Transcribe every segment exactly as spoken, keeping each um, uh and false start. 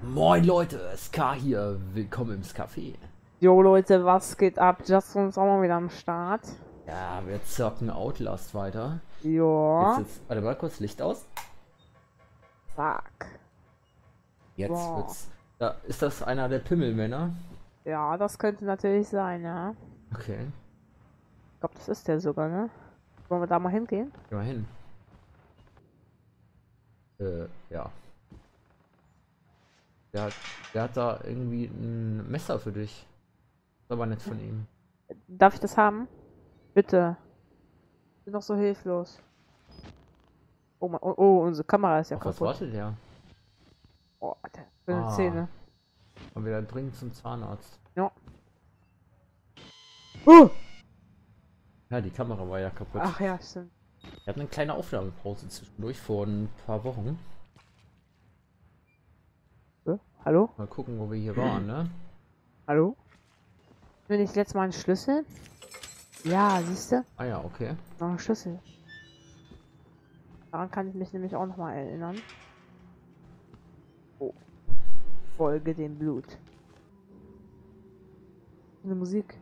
Moin Leute, S K hier, willkommen im Café. Jo Leute, was geht ab? Justin ist auch mal wieder am Start. Ja, wir zocken Outlast weiter. Ja. Jetzt, jetzt, warte mal kurz, Licht aus. Fuck. Jetzt Wow. wird's. Da, ist das einer der Pimmelmänner? Ja, das könnte natürlich sein, ja. Okay, Ich glaube, das ist der sogar, ne? Wollen wir da mal hingehen? geh mal hin. Äh, ja. Der hat, der hat da irgendwie ein Messer für dich. Ist aber nett von ihm. Darf ich das haben? Bitte. Ich bin doch so hilflos. Oh, mein, oh, oh, unsere Kamera ist ja Auf was kaputt. wartet der? Oh, der für Ah. Zähne. Und wir dringend zum Zahnarzt. Ja. Uh! Ja, die Kamera war ja kaputt. Ach ja, stimmt. Wir hatten eine kleine Aufnahmepause zwischendurch vor ein paar Wochen. Äh, Hallo? Mal gucken, wo wir hier waren, ne? Hallo? Bin ich letztes Mal einen Schlüssel? Ja, siehst du? Ah ja, okay. Noch ein Schlüssel. Daran kann ich mich nämlich auch noch mal erinnern. Oh. Folge dem Blut. Eine Musik.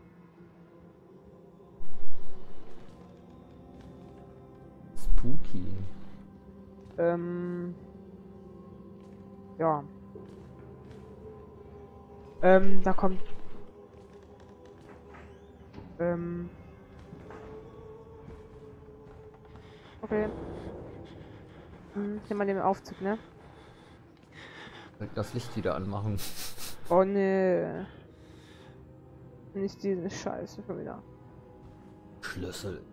Spooky. Ähm. Ja. Ähm, da kommt. Ähm. Okay. Hm, ich nehm mal den Aufzug, ne? Direkt das Licht wieder anmachen. Oh ne. Nicht diese Scheiße schon wieder. Schlüssel.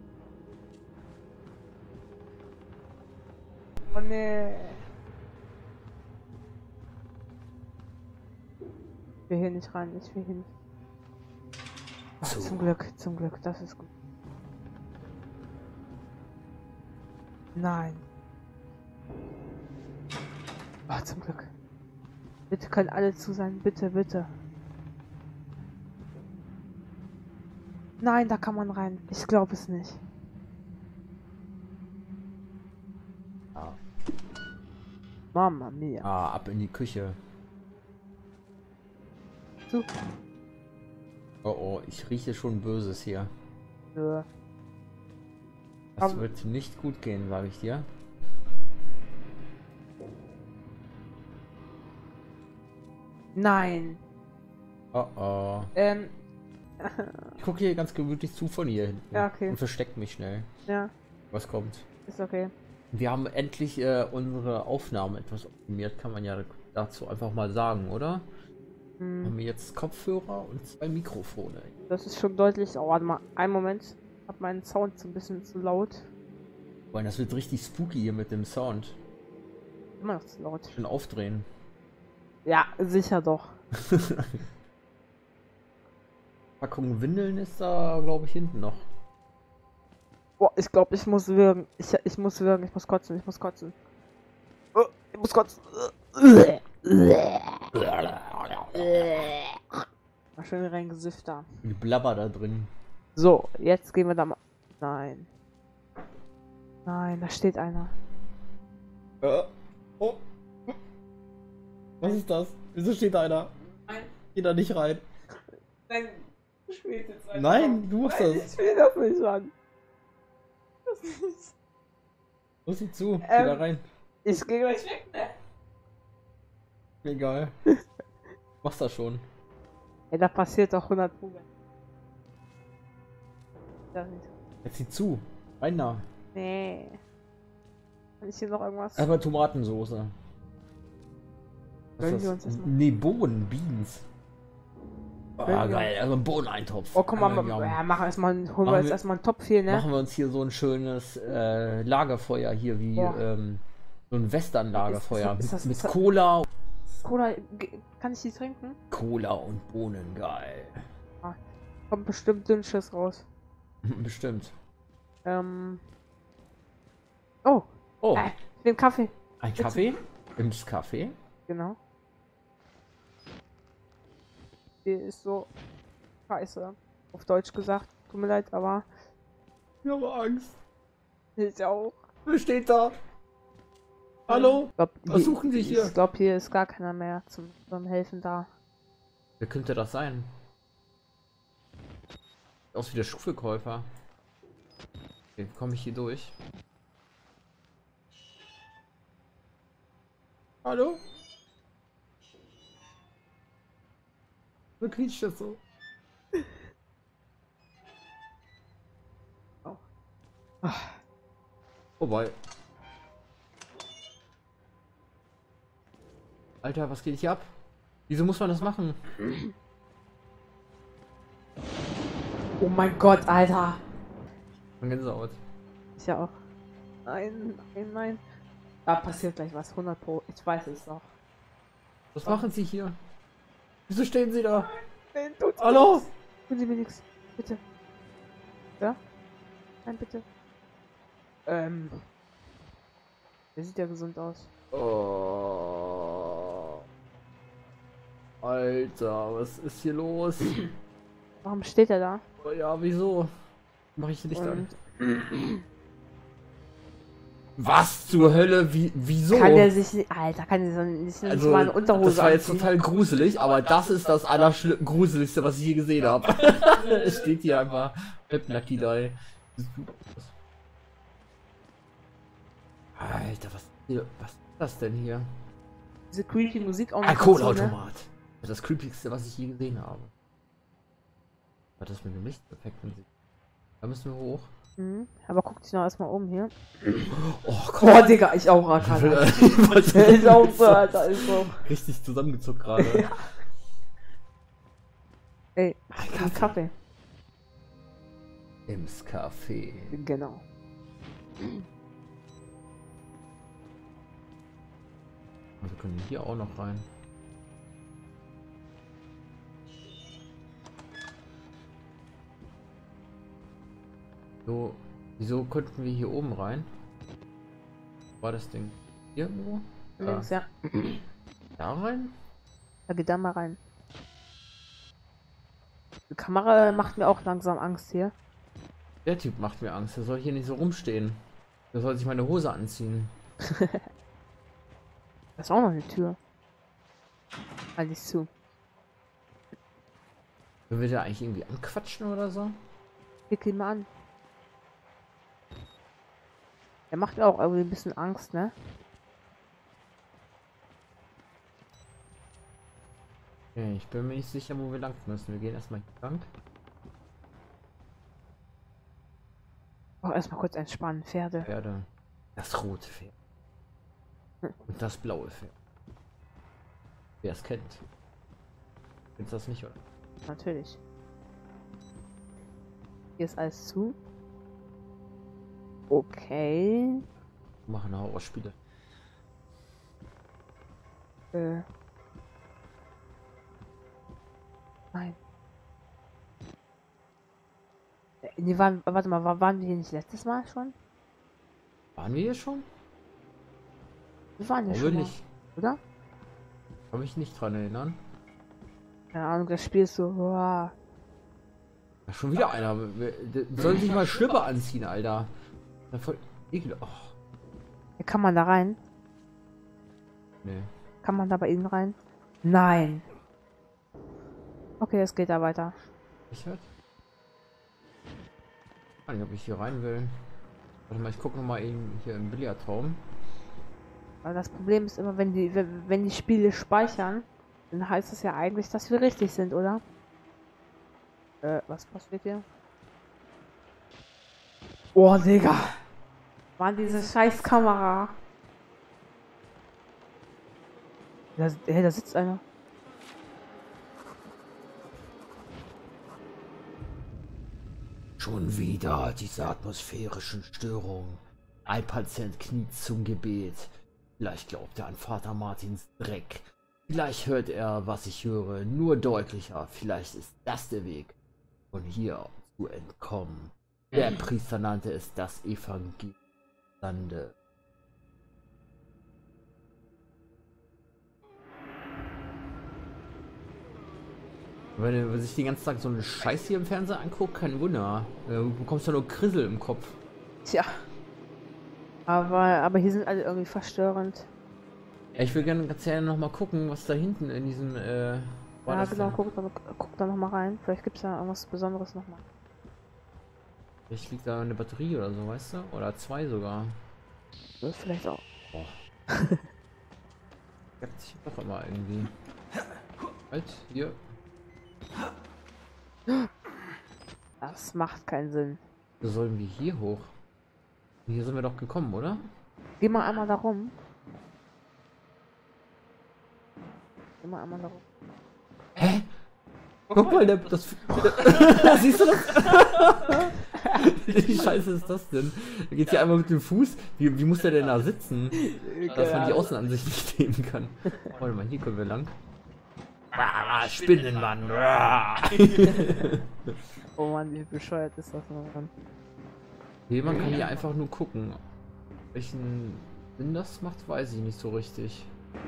Oh ne. Ich will hier nicht rein, ich will hier nicht. Ach, So. zum Glück, zum Glück, das ist gut. Nein. Ach, zum Glück. Bitte können alle zu sein, bitte, bitte. Nein, da kann man rein. Ich glaube es nicht. Ah. Mama mia. ah, ab in die Küche. Zu. Oh oh, ich rieche schon Böses hier. Nö. Das Aber- wird nicht gut gehen, sage ich dir. Nein. Oh oh. Ähm. Ich gucke hier ganz gemütlich zu von hier hinten. Ja, okay. Und versteck mich schnell. Ja, Was kommt? ist okay. Wir haben endlich äh, unsere Aufnahme etwas optimiert, kann man ja dazu einfach mal sagen, oder? Hm, Haben wir jetzt Kopfhörer und zwei Mikrofone. das ist schon deutlich. Oh, warte mal. Einen Moment. Ich hab meinen Sound so ein bisschen zu laut. Weil das wird richtig spooky hier mit dem Sound. Immer noch zu laut. Schön aufdrehen. Ja, sicher doch. Packung Windeln ist da, glaube ich, hinten noch. Boah, ich glaube, ich muss würgen. Ich, ich muss würgen. Ich muss kotzen. Ich muss kotzen. Oh, ich muss kotzen. Mal schön reingesifft da. Die Blabber da drin. So, jetzt gehen wir da mal. Nein. Nein, da steht einer. Äh, oh. Was ist das? Wieso steht da einer? Nein. Geh da nicht rein. Nein, du spielst jetzt einfach. Nein, du machst Nein, das. ich will das nicht an. Das nicht. Los sie zu. Geh Ähm. da rein. Ich gehe gleich weg, ne? Egal. Machst das schon. Ey, da passiert doch hundert Prozent. Das nicht. Jetzt sieh zu. Rein da. Nee. Kann ich hier noch irgendwas? Aber Tomatensoße. Was Gönnen ist wir das? uns das mal? Nee, Bohnen, Beans. Ah, Gönnen wir geil, also ein Bohneneintopf. Oh, guck mal, Einmal ma- Gramm. ja, mach erstmal, holen Machen wir jetzt wir- erstmal einen Topf hier, ne? Machen wir uns hier so ein schönes äh, Lagerfeuer hier, wie Boah. ähm, so ein Western-Lagerfeuer. Ist- ist das- mit ist mit das- Cola. Cola, ge- kann ich die trinken? Cola und Bohnen, geil. Kommt bestimmt Dünnschiss raus. Bestimmt. Ähm. Oh, Oh, äh, den Kaffee. ein Kaffee? Im Kaffee? Genau. Der ist so scheiße. Auf Deutsch gesagt. Tut mir leid, aber Ich habe Angst. ich auch. Wer steht da? Hallo? Ich glaub, Was suchen Sie hier? Ich glaube, hier ist gar keiner mehr zum, zum Helfen da. Wer könnte das sein? Sieht aus wie der Schuhverkäufer. Okay, wie komme ich hier durch? Hallo? Wo quietscht das so? Oh. Vorbei. Alter, was geht hier ab? Wieso muss man das machen? Oh mein Gott, Alter. Man Gänsehaut. Ich ja auch. Nein, nein, nein. Da passiert gleich was. hundert Pro. Ich weiß es doch. Was machen Sie hier? Wieso stehen Sie da? Nein, tut Hallo? nichts. Tun Sie mir nichts. Bitte. Ja? Nein, bitte. Ähm. Der sieht ja gesund aus. Oh. Alter, was ist hier los? Warum steht er da? Oh ja, wieso? Mach ich nicht an. Und Was zur Hölle? Wie, wieso? kann der sich nicht. Alter, kann der sich nicht, nicht Also, mal eine Unterhose das war jetzt anziehen? total gruselig, aber das ist das Allergruseligste, was ich je gesehen habe. Es steht hier einfach Lucky Die. Alter, was, hier, was ist das denn hier? Diese creepy Musik auch noch Ein dazu, ne? Kohleautomat. Das creepigste, was ich je gesehen habe. Was das mit dem Lichteffekten sieht. Da müssen wir hoch. Mhm. Aber guck dich noch erstmal um hier. Oh Oh, Digga, ich auch, Alter. Ist auch so, Alter, ist so. Richtig zusammengezuckt gerade. Ja. Ey, ein Kaffee. Ims Café. Genau. Wir können hier auch noch rein. So, wieso konnten wir hier oben rein? War das Ding hier irgendwo? Links, ja. Da rein? Da geht da mal rein. Die Kamera macht mir auch langsam Angst hier. Der Typ macht mir Angst. Der soll hier nicht so rumstehen. Der soll sich meine Hose anziehen. Da ist auch noch eine Tür. Alles zu. Will wir da eigentlich irgendwie anquatschen oder so? Klick ihn mal an. Der macht mir auch irgendwie ein bisschen Angst, ne? Okay, ich bin mir nicht sicher, wo wir lang müssen. Wir gehen erstmal hier lang. Oh, erstmal kurz entspannen. Pferde. Pferde. Das rote Pferd. Und das blaue Pferd. Wer es kennt. Kennst du das nicht, oder? Natürlich. Hier ist alles zu. Okay. Wir machen Horrorspiele. Äh. Nein. Äh, Nee, waren, warte mal, war- waren wir hier nicht letztes Mal schon? Waren wir hier schon? Wir waren hier Oder schon mal, nicht? oder? Kann mich nicht dran erinnern. Keine Ahnung, das Spiel ist so. Wow. Ja, schon wieder einer. Wir- der soll sich mal Schlüpper anziehen, Alter. Na, voll ekel. Oh, Hier kann man da rein? nee. Kann man da bei Ihnen rein? Nein. Okay, es geht da weiter. Ich hört? Ich weiß nicht, ob ich hier rein will. Warte mal, ich gucke noch mal eben hier im Billardraum. Weil das Problem ist immer, wenn die, wenn wenn die Spiele speichern, dann heißt es ja eigentlich, dass wir richtig sind, oder? Äh, was passiert hier? Oh, Digga. Mann, diese scheiß Kamera. Da, hey, da sitzt einer. Schon wieder diese atmosphärischen Störungen. Ein Patient kniet zum Gebet. Vielleicht glaubt er an Vater Martins Dreck. Vielleicht hört er, was ich höre, nur deutlicher. Vielleicht ist das der Weg, von hier zu entkommen. Der Priester nannte es das Evangelium. Lande. Wenn er sich den ganzen Tag so eine Scheiße hier im Fernseher anguckt, kein Wunder. Du bekommst ja nur Krissel im Kopf. Tja. Aber, aber hier sind alle irgendwie verstörend. Ja, ich will gerne ganz gerne noch mal gucken, was da hinten in diesem, äh, war Ja, das genau, denn? guck, da- guck da noch mal rein. Vielleicht gibt es da irgendwas Besonderes noch mal. Vielleicht liegt da eine Batterie oder so, weißt du? Oder zwei sogar. Das ist vielleicht auch. Boah. Gab's sich doch immer irgendwie. Halt, hier. Das macht keinen Sinn. So sollen wir hier hoch. Hier sind wir doch gekommen, oder? Geh mal einmal da rum. Geh mal einmal da rum. Hä? Guck mal, der, das. Der, siehst du das? Wie scheiße ist das denn? Da geht hier einmal mit dem Fuß. Wie, wie muss der denn da sitzen? Dass man die Außenansicht nicht nehmen kann. Warte mal, hier können wir lang. Ah, Spinnenmann. Oh Mann, wie bescheuert ist das noch? Nee, man kann hier einfach nur gucken. Welchen Sinn das macht, weiß ich nicht so richtig.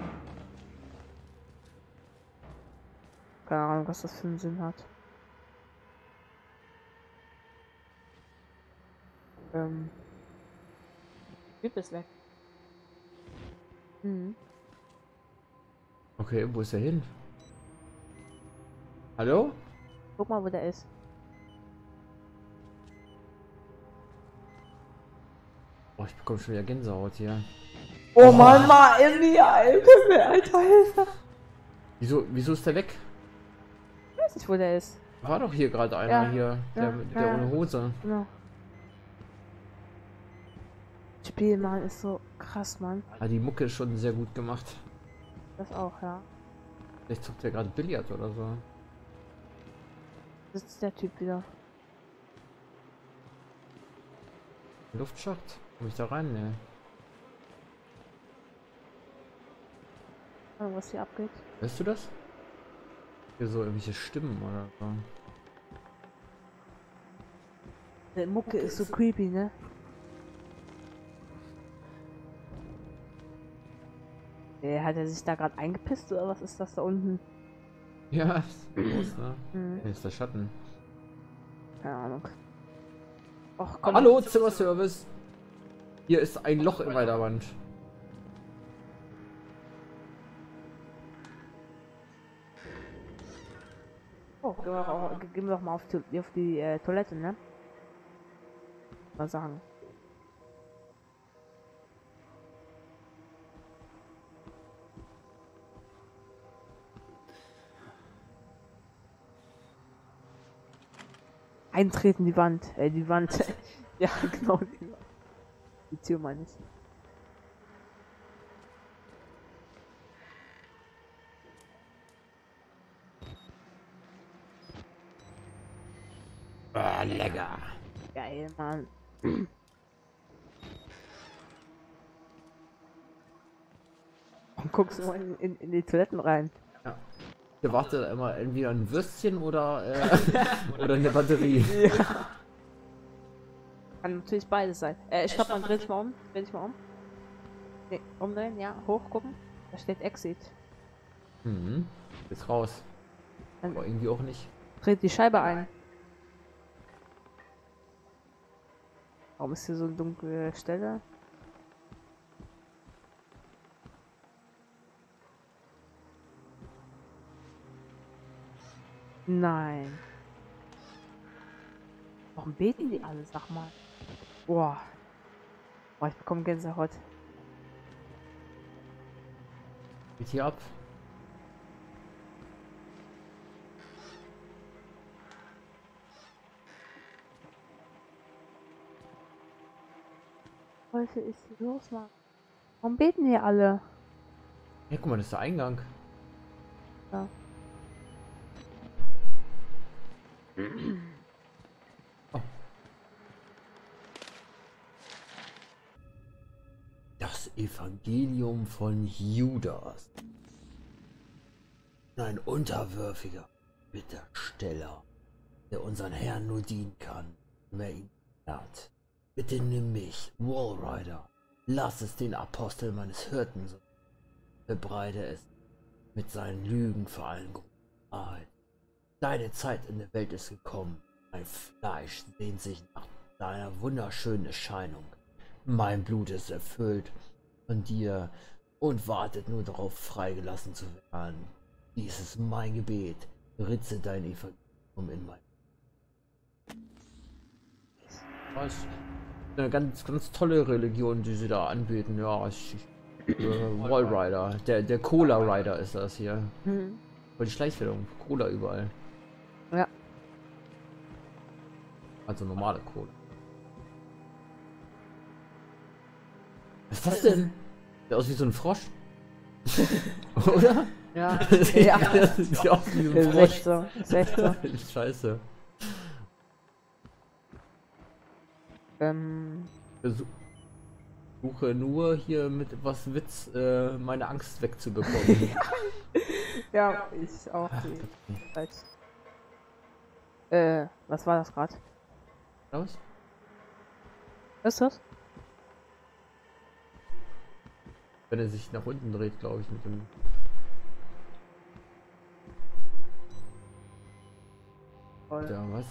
Keine Ahnung, was das für einen Sinn hat. Ähm. Typ ist weg. Mhm. Okay, wo ist er hin? Hallo? Guck mal, wo der ist. Oh, ich bekomme schon wieder Gänsehaut hier. Oh, oh Mann, mal Emmy, Alter, Alter, Hilfe. Wieso, wieso ist der weg? Ich weiß nicht, wo der ist. War doch hier gerade einer Ja, hier, der, ja, der ja. ohne Hose. Genau. Spiel, Mann, ist so krass, Mann. Ah, die Mucke ist schon sehr gut gemacht. Das auch, ja. Vielleicht zockt der gerade Billard oder so. Sitzt der Typ wieder. Luftschacht? Komm ich da rein? Ne. Ahnung, was hier abgeht. Weißt du das? Hier so irgendwelche Stimmen oder so. Der Mucke ist so creepy, ne? Äh, hat er sich da gerade eingepisst oder was ist das da unten? Ja, ist groß, ne? Mhm. Hier ist der Schatten. Keine Ahnung. Och, komm. Hallo, Zimmerservice! Hier ist ein Loch in meiner Wand. Oh, gehen wir, auch, gehen wir doch mal auf die, auf die äh, Toilette, ne? Mal sagen. Eintreten die Wand, äh, die Wand. Ja, genau, die Wand. Die Tür meine ich. Ah, lecker. Geil, Mann. Und guckst du mal in, in, in die Toiletten rein. Ja. Hier wartet immer entweder ein Würstchen oder, äh, oder eine Batterie. Ja. Kann natürlich beides sein. Äh, ich glaube, man dreht sich mal um. Dreh dich mal um. Nee, umdrehen, ja. Hochgucken. Da steht Exit. Mhm. Ist raus. Dann Aber irgendwie auch nicht. dreht die Scheibe ein. Warum ist hier so eine dunkle Stelle? Nein. Warum beten die alle, sag mal? Boah. Boah, ich bekomme Gänsehaut. Geht hier ab. Was ist hier los, Mann? Warum beten die alle? Ja, guck mal, das ist der Eingang. Ja. Oh. Das Evangelium von Judas. Ein unterwürfiger Bittsteller, der unseren Herrn nur dienen kann, wenn er ihn hat. Bitte nimm mich, Wallrider. Lass es den Apostel meines Hirten so. Bebreide es mit seinen Lügen vor allen Wahrheit. Deine Zeit in der Welt ist gekommen. Mein Fleisch sehnt sich nach deiner wunderschönen Erscheinung. Mein Blut ist erfüllt von dir und wartet nur darauf, freigelassen zu werden. Dies ist mein Gebet. Ritze dein Evangelium in mein. Was? Eine ganz, ganz tolle Religion, die sie da anbieten. Ja, ich, ich, äh, Wallrider. Der, der Cola Rider ist das hier. Mhm. Voll die Schleichwerbung. Cola überall. Ja. Also normale Cola. Was ist das denn? Sieht aus wie so ein Frosch. Oder? Ja. Ja, Ja. das sieht aus wie so ein Ist Frosch. echt so. Ist echt so. Scheiße. Ähm, Versuche nur hier mit etwas Witz äh, meine Angst wegzubekommen. ja, ich auch. Die Zeit. Äh, was war das gerade? Was? Was ist das? Wenn er sich nach unten dreht, glaube ich, mit dem. Ja, was?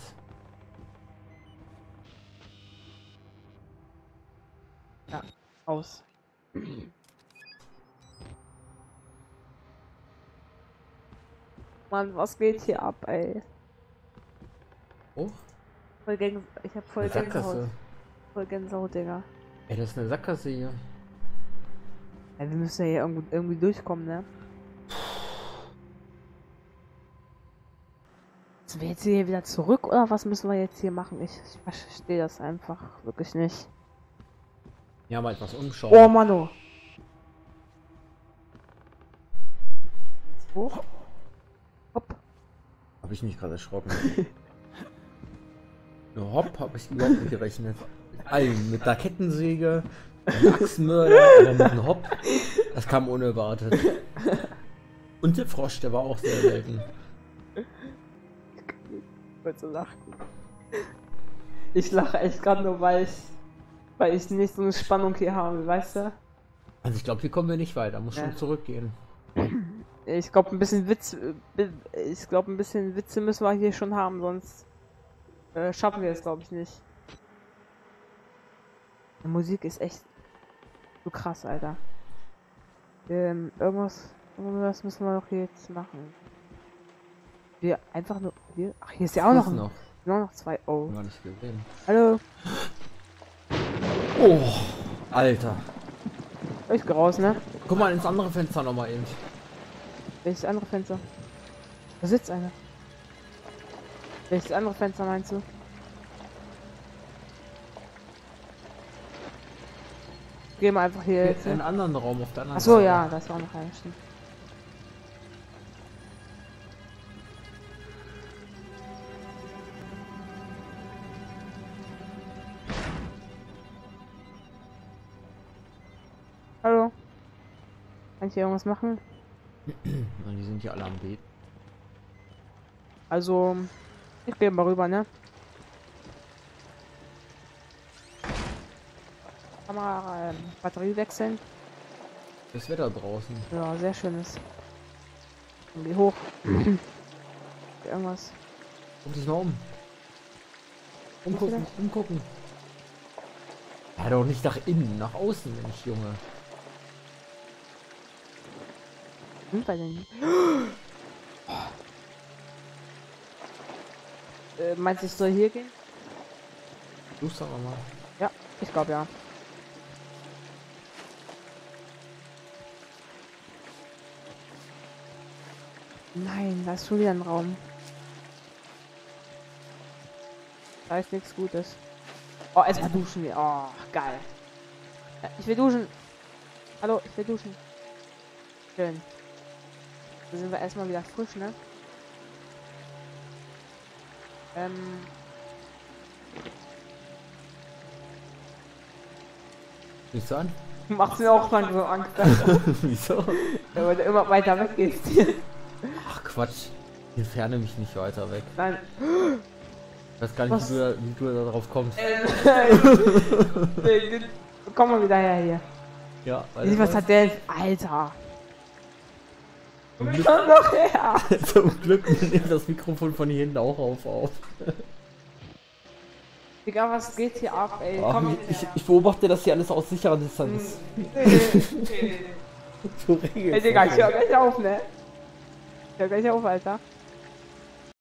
Ja, aus. Mann, was geht hier ab, ey? Oh, Voll Gänse ich hab voll eine Gänsehaut. Sackgasse. Voll Gänsehaut, Digga. Ey, das ist eine Sackgasse hier. Ja, wir müssen ja hier irgendwie, irgendwie durchkommen, ne? Sind wir jetzt hier wieder zurück oder was müssen wir jetzt hier machen? Ich, ich verstehe das einfach wirklich nicht. Ja, mal etwas umschauen. Oh, Mano. Hoch. Hopp. Habe ich mich gerade erschrocken. Ja, hopp, habe ich überhaupt nicht gerechnet. Mit allem, mit der Kettensäge, einem Axtmörder, aber mit einem Hopp. Das kam unerwartet. Und der Frosch, der war auch sehr selten. Ich wollte so lachen. Ich lache echt gerade nur, weil ich, weil ich nicht so eine Spannung hier habe, weißt du? Also ich glaube, hier kommen wir nicht weiter. Muss Ja. schon zurückgehen. Ich glaube, ein bisschen Witz, äh, ich glaube, ein bisschen Witze müssen wir hier schon haben, sonst äh, schaffen wir es, glaube ich, nicht. Die Musik ist echt so krass, Alter. Ähm, irgendwas, irgendwas müssen wir doch jetzt machen. Wir einfach nur, hier, ach, hier ist ja auch noch, Ist ein, noch. noch, noch zwei, oh. Gar nicht gesehen. Hallo, Oh, Alter. ich geh raus, ne? Guck mal ins andere Fenster nochmal eben. Welches andere Fenster? Da sitzt einer. Welches andere Fenster meinst du? Gehen wir einfach hier jetzt. In einen Ne? anderen Raum auf der anderen Achso, Seite. ja, das war noch einer, stimmt. Hallo? Kann ich hier irgendwas machen? Und die sind ja alle am Beten. Also, ich gehe mal rüber, ne? Kamera, ähm, Batterie wechseln. Das Wetter draußen. Ja, sehr schönes. Irgendwie hoch. Irgendwas. Guck dich mal um. Umgucken, umgucken. Ja, doch nicht nach innen, nach außen, Mensch, Junge. Sind wir denn? Äh, meinst du, ich soll hier gehen? Such's aber mal. Ja, ich glaube ja. Nein, da ist schon wieder ein Raum. Da ist nichts Gutes. Oh, erstmal duschen wir. Oh, geil. Ja, ich will duschen. Hallo, ich will duschen. Schön. Da sind wir erstmal wieder frisch, ne? Ähm. Siehst du an? Macht's mir auch langsam Angst. Wieso? Ja, weil du immer weiter weg gehst. Ach Quatsch. Ich entferne mich nicht weiter weg. Nein. Ich weiß gar nicht, Was? wie du, da, wie du da drauf kommst. Komm mal wieder her hier. Ja, Wie, was hat der? Alter. Zum Glück, Komm doch her. zum Glück nimmt das Mikrofon von hier hinten auch auf. auf. Digga, was geht hier ab, ey? Ach, Komm, ich, ich beobachte das hier alles aus sicherer Distanz. Du ey, Digga, ich hör gleich auf, ne? Ich hör gleich auf, Alter.